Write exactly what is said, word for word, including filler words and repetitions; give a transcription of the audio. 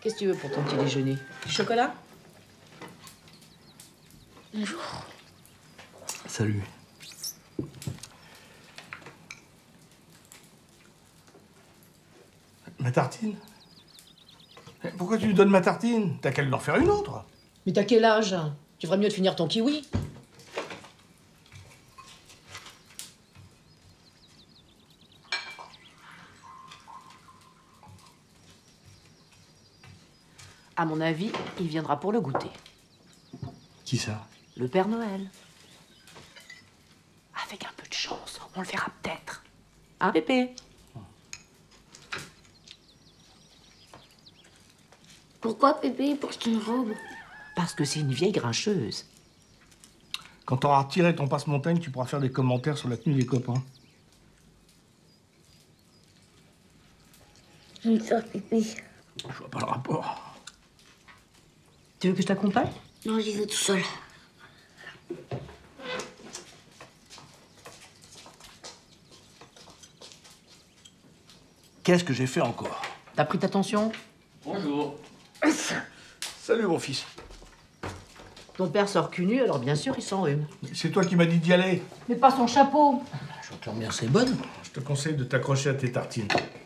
Qu'est-ce que tu veux pour ton petit déjeuner? Du chocolat? Bonjour. Salut. Ma tartine? Pourquoi tu lui donnes ma tartine? T'as qu'à lui en faire une autre. Mais t'as quel âge? Tu ferais mieux de finir ton kiwi. À mon avis, il viendra pour le goûter. Qui ça? Le Père Noël. Avec un peu de chance, on le verra peut-être. Hein, Pépé? Pourquoi Pépé porte une robe? Parce que c'est une vieille grincheuse. Quand t'auras retiré ton passe-montagne, tu pourras faire des commentaires sur la tenue des copains. J'aime ça, Pépé. Je vois pas le rapport. Tu veux que je t'accompagne? Non, j'y vais tout seul. Qu'est-ce que j'ai fait encore? T'as pris ta tension? Bonjour. Salut, mon fils. Ton père sort cul nu, alors bien sûr, il s'enrhume. C'est toi qui m'as dit d'y aller. Mais pas son chapeau. Je te bien, c'est bonne. Je te conseille de t'accrocher à tes tartines.